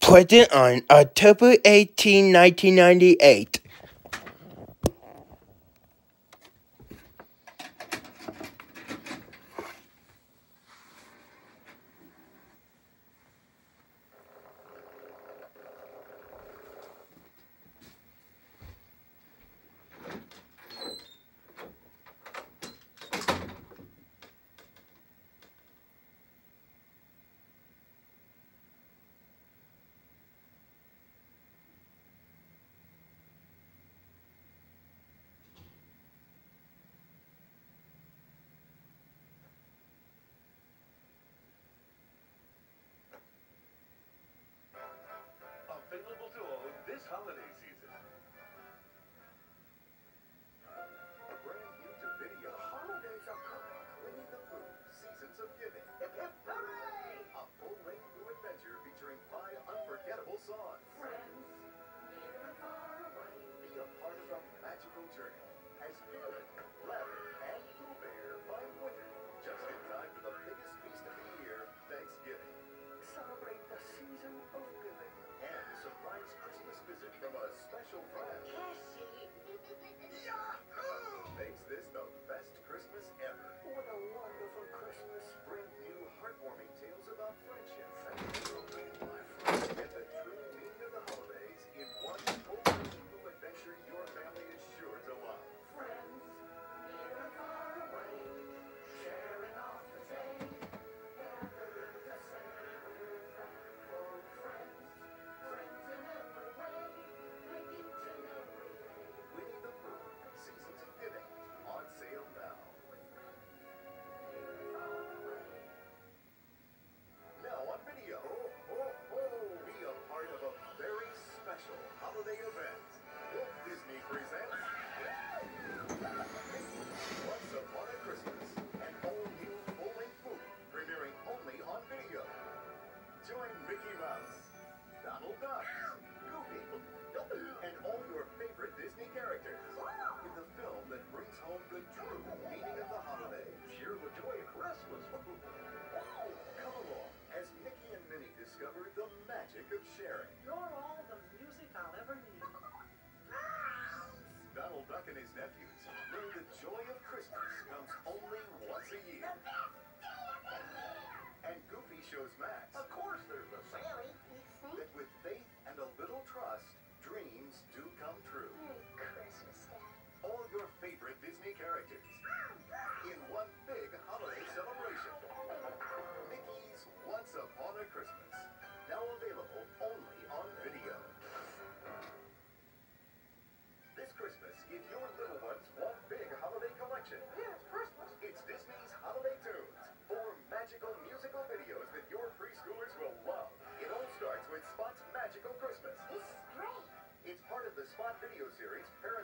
Present on October 18, 1998. Available to all this holiday season. A brand new to video. The holidays are coming. Winnie the Pooh, Seasons of Giving. Hip, hip, hooray! A full-length new adventure featuring 5 unforgettable songs. Friends, near and far away. Be a part of the magical journey as Good, Rabbit, and Pooh Bear find winter just in time for the biggest feast of the year, Thanksgiving. Celebrate the season of giving. And a surprise Christmas visit from a special friend. Cassie! Yahoo! Makes this the best Christmas ever. What a wonderful Christmas. Bring new heartwarming tales about friendship. Get the true meaning of the holidays in one full adventure your family is sure to love. Friends, near and far away, sharing off the same, gathered to celebrate for friends, friends in every way, make each and every day. Winnie the Pooh, Seasons of Giving, on sale now. Now on video. Be a part of a very special holiday event. Walt Disney presents Once Upon a Christmas, an all-new full-length movie premiering only on video. Join Mickey Mouse, Donald Duck, Goofy, and all your favorite Disney characters in the film that brings home the true meaning of the holiday. Share the joy of Christmas. Come along as Mickey and Minnie discover the magic of sharing. You're all the music I'll ever need. Donald Duck and his nephews learn the joy of Christmas comes only once a year. And Goofy shows Max, of course there's the Sally, that with faith and a little trust, dreams do come true. Merry Christmas, Dad. All your favorite Disney characters in one big holiday celebration. Mickey's Once Upon a Christmas. Now available only on video. This Christmas, give your little ones one big holiday collection. Yeah, it's Christmas. It's Disney's Holiday Tunes. 4 magical musical videos that your preschoolers will love. It all starts with Spot's Magical Christmas. This is great. It's part of the Spot video series, Paradise